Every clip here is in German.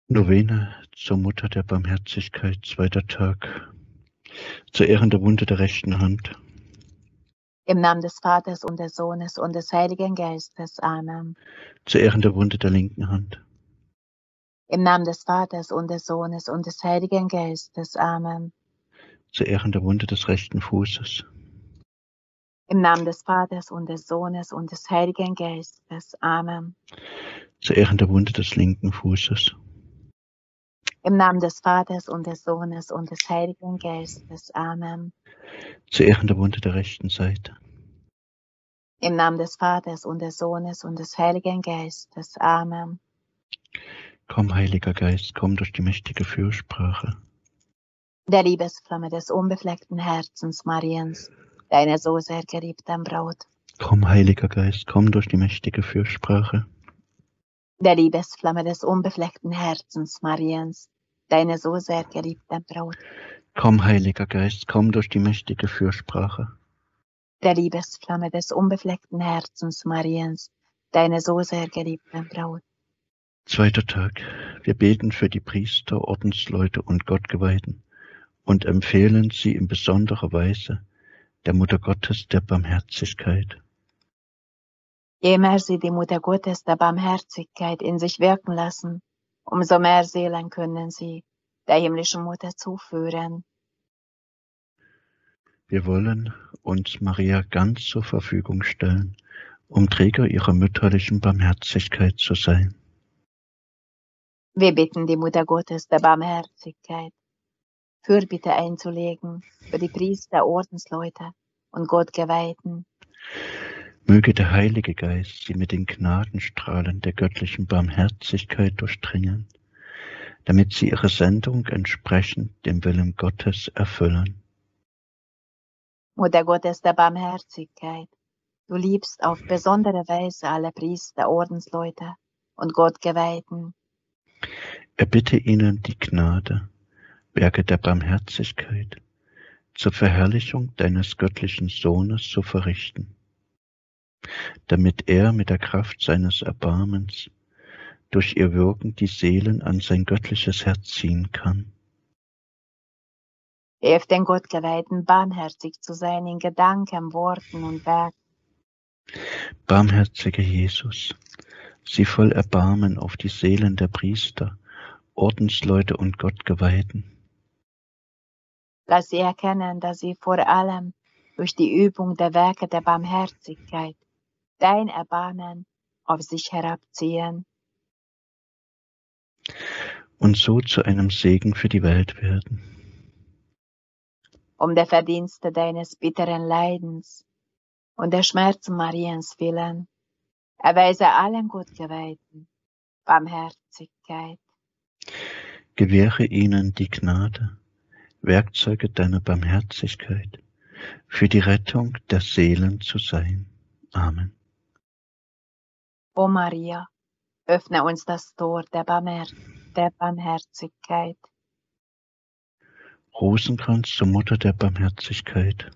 Novene zur Mutter der Barmherzigkeit, 2. Tag, zur Ehren der Wunde der rechten Hand. Im Namen des Vaters und des Sohnes und des Heiligen Geistes. Amen. Zur Ehren der Wunde der linken Hand. Im Namen des Vaters und des Sohnes und des Heiligen Geistes. Amen. Zur Ehren der Wunde des rechten Fußes. Im Namen des Vaters und des Sohnes und des Heiligen Geistes. Amen. Zur Ehren der Wunde des linken Fußes. Im Namen des Vaters und des Sohnes und des Heiligen Geistes. Amen. Zur Ehren der Wunde der rechten Seite. Im Namen des Vaters und des Sohnes und des Heiligen Geistes. Amen. Komm, Heiliger Geist, komm durch die mächtige Fürsprache. Der Liebesflamme des unbefleckten Herzens Mariens, deiner so sehr geliebten Braut. Komm, Heiliger Geist, komm durch die mächtige Fürsprache. Der Liebesflamme des unbefleckten Herzens Mariens, deiner so sehr geliebten Braut. Komm, Heiliger Geist, komm durch die mächtige Fürsprache. Der Liebesflamme des unbefleckten Herzens Mariens, deiner so sehr geliebten Braut. 2. Tag. Wir beten für die Priester, Ordensleute und Gottgeweihten und empfehlen sie in besonderer Weise der Mutter Gottes der Barmherzigkeit. Je mehr sie die Mutter Gottes der Barmherzigkeit in sich wirken lassen, umso mehr Seelen können sie der himmlischen Mutter zuführen. Wir wollen uns Maria ganz zur Verfügung stellen, um Träger ihrer mütterlichen Barmherzigkeit zu sein. Wir bitten die Mutter Gottes der Barmherzigkeit, Fürbitte einzulegen für die Priester, Ordensleute und Gottgeweihten. Möge der Heilige Geist sie mit den Gnadenstrahlen der göttlichen Barmherzigkeit durchdringen, damit sie ihre Sendung entsprechend dem Willen Gottes erfüllen. Mutter Gottes der Barmherzigkeit, du liebst auf besondere Weise alle Priester, Ordensleute und Gottgeweihten. Erbitte ihnen die Gnade, Werke der Barmherzigkeit zur Verherrlichung deines göttlichen Sohnes zu verrichten, damit er mit der Kraft seines Erbarmens durch ihr Wirken die Seelen an sein göttliches Herz ziehen kann. Hilf den Gottgeweihten, barmherzig zu sein in Gedanken, Worten und Werken. Barmherziger Jesus, sieh voll Erbarmen auf die Seelen der Priester, Ordensleute und Gottgeweihten. Lass sie erkennen, dass sie vor allem durch die Übung der Werke der Barmherzigkeit dein Erbarmen auf sich herabziehen. Und so zu einem Segen für die Welt werden. Um der Verdienste deines bitteren Leidens und der Schmerzen Mariens willen, erweise allen Gottgeweihten Barmherzigkeit. Gewähre ihnen die Gnade, Werkzeuge deiner Barmherzigkeit, für die Rettung der Seelen zu sein. Amen. O Maria, öffne uns das Tor der Barmherzigkeit. Rosenkranz zur Mutter der Barmherzigkeit.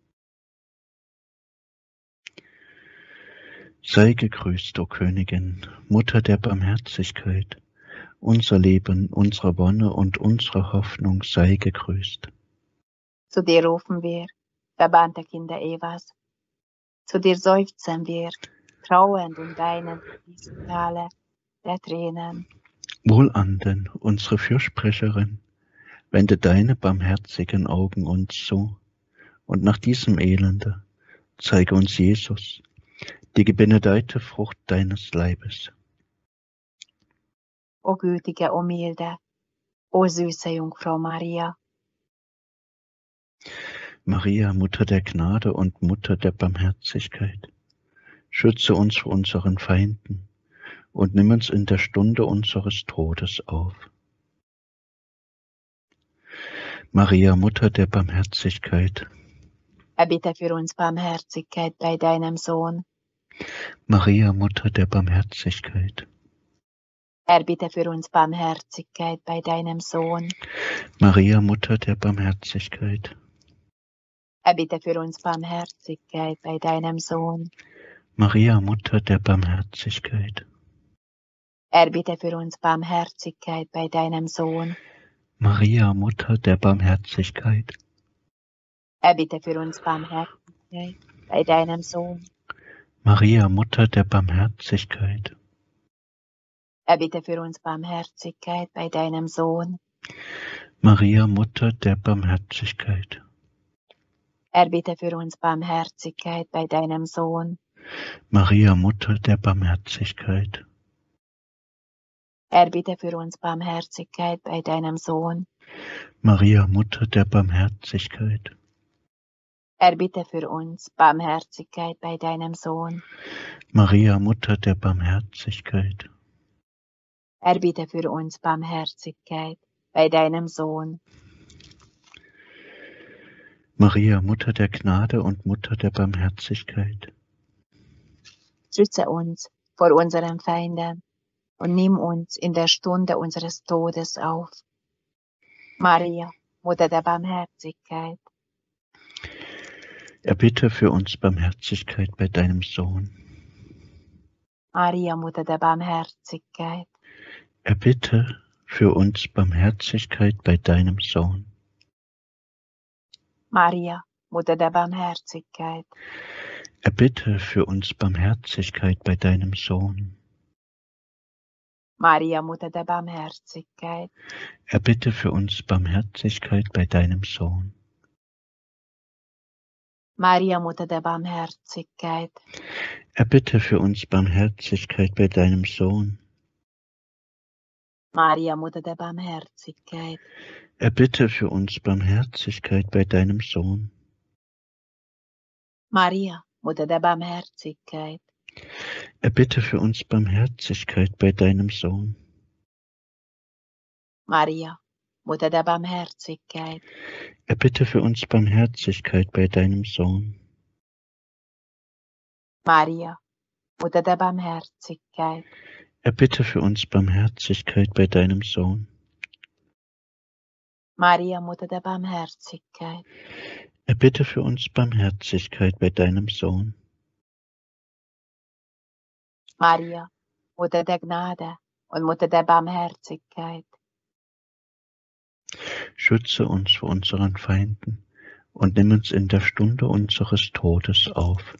Sei gegrüßt, o Königin, Mutter der Barmherzigkeit. Unser Leben, unsere Wonne und unsere Hoffnung sei gegrüßt. Zu dir rufen wir, verbannte Kinder Evas. Zu dir seufzen wir, trauernd und weinend in diesem Tale der Tränen. Wohlanden, unsere Fürsprecherin, wende deine barmherzigen Augen uns zu, und nach diesem Elende zeige uns Jesus, die gebenedeite Frucht deines Leibes. O gütige, o milde, o süße Jungfrau Maria. Maria, Mutter der Gnade und Mutter der Barmherzigkeit, schütze uns vor unseren Feinden und nimm uns in der Stunde unseres Todes auf. Maria, Mutter der Barmherzigkeit, Erbitte für uns Barmherzigkeit bei deinem Sohn. Maria, Mutter der Barmherzigkeit, Erbitte für uns Barmherzigkeit bei deinem Sohn. Maria, Mutter der Barmherzigkeit, Erbitte für uns Barmherzigkeit bei deinem Sohn. Maria, Mutter der Barmherzigkeit, Erbitte für uns Barmherzigkeit bei deinem Sohn. Maria, Mutter der Barmherzigkeit. Erbitte für uns Barmherzigkeit bei deinem Sohn. Maria, Mutter der Barmherzigkeit. Erbitte für uns Barmherzigkeit bei deinem Sohn. Maria, Mutter der Barmherzigkeit. Erbitte für uns Barmherzigkeit bei deinem Sohn. Maria, Mutter der Barmherzigkeit. Erbitte für uns Barmherzigkeit bei deinem Sohn. Maria, Mutter der Barmherzigkeit. Erbitte für uns Barmherzigkeit bei deinem Sohn. Maria, Mutter der Barmherzigkeit. Erbitte für uns Barmherzigkeit bei deinem Sohn. Maria, Mutter der Gnade und Mutter der Barmherzigkeit. Schütze uns vor unseren Feinden und nimm uns in der Stunde unseres Todes auf. Maria, Mutter der Barmherzigkeit. Erbitte für uns Barmherzigkeit bei deinem Sohn. Maria, Mutter der Barmherzigkeit. Erbitte für uns Barmherzigkeit bei deinem Sohn. Maria, Mutter der Barmherzigkeit. Erbitte für uns Barmherzigkeit bei deinem Sohn. Maria, Mutter der Barmherzigkeit. Erbitte für uns Barmherzigkeit bei deinem Sohn. Maria, Mutter der Barmherzigkeit. Erbitte für uns Barmherzigkeit bei deinem Sohn. Maria, Mutter der Barmherzigkeit. Erbitte für uns Barmherzigkeit bei deinem Sohn. Maria, Mutter der Barmherzigkeit. Erbitte für uns Barmherzigkeit bei deinem Sohn. Maria, Mutter der Barmherzigkeit. Erbitte für uns Barmherzigkeit bei deinem Sohn. Maria, Mutter der Barmherzigkeit. Erbitte für uns Barmherzigkeit bei deinem Sohn. Maria, Mutter der Barmherzigkeit. Erbitte für uns Barmherzigkeit bei deinem Sohn. Maria, Mutter der Gnade und Mutter der Barmherzigkeit. Schütze uns vor unseren Feinden und nimm uns in der Stunde unseres Todes auf.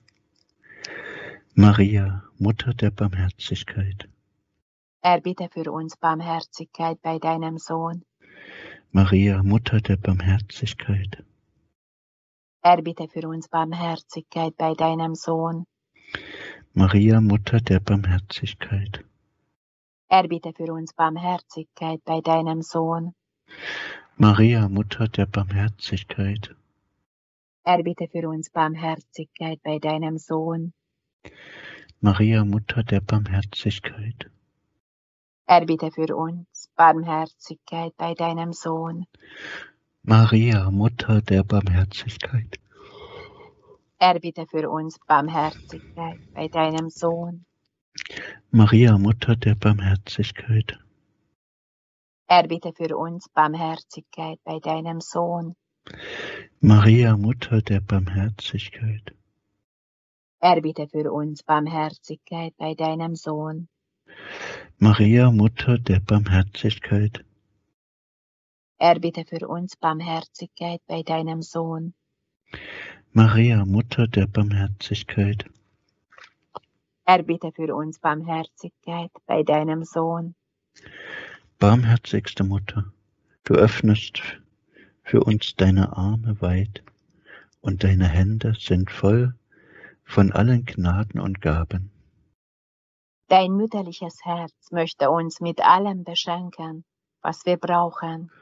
Maria, Mutter der Barmherzigkeit. Erbitte für uns Barmherzigkeit bei deinem Sohn. Maria, Mutter der Barmherzigkeit. Erbitte für uns Barmherzigkeit bei deinem Sohn. Maria, Mutter der Barmherzigkeit. Erbitte für uns Barmherzigkeit bei deinem Sohn. Maria, Mutter der Barmherzigkeit. Erbitte für uns Barmherzigkeit bei deinem Sohn. Maria, Mutter der Barmherzigkeit. Erbitte für uns Barmherzigkeit bei deinem Sohn. Maria, Mutter der Barmherzigkeit. Erbitte für uns Barmherzigkeit bei deinem Sohn. Maria, Mutter der Barmherzigkeit. Erbitte für uns Barmherzigkeit bei deinem Sohn. Maria, Mutter der Barmherzigkeit. Erbitte für uns Barmherzigkeit bei deinem Sohn. Maria, Mutter der Barmherzigkeit. Erbitte für uns Barmherzigkeit bei deinem Sohn. Maria, Mutter der Barmherzigkeit. Erbitte für uns Barmherzigkeit bei deinem Sohn. Barmherzigste Mutter, du öffnest für uns deine Arme weit und deine Hände sind voll von allen Gnaden und Gaben. Dein mütterliches Herz möchte uns mit allem beschenken, was wir brauchen.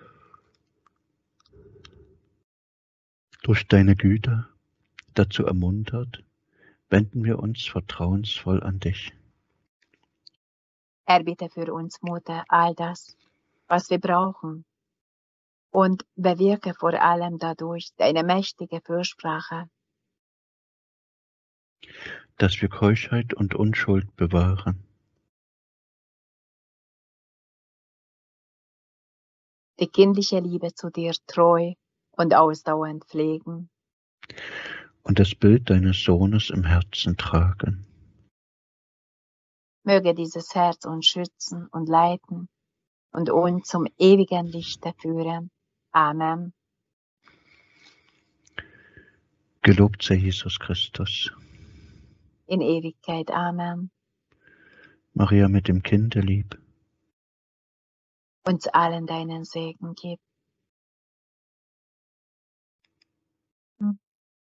Durch deine Güte dazu ermuntert, wenden wir uns vertrauensvoll an dich. Erbitte für uns, Mutter, all das, was wir brauchen, und bewirke vor allem dadurch deine mächtige Fürsprache. Dass wir Keuschheit und Unschuld bewahren. Die kindliche Liebe zu dir treu und ausdauernd pflegen. Und das Bild deines Sohnes im Herzen tragen. Möge dieses Herz uns schützen und leiten und uns zum ewigen Lichte führen. Amen. Gelobt sei Jesus Christus. In Ewigkeit. Amen. Maria mit dem Kinderlieb. Uns allen deinen Segen gib.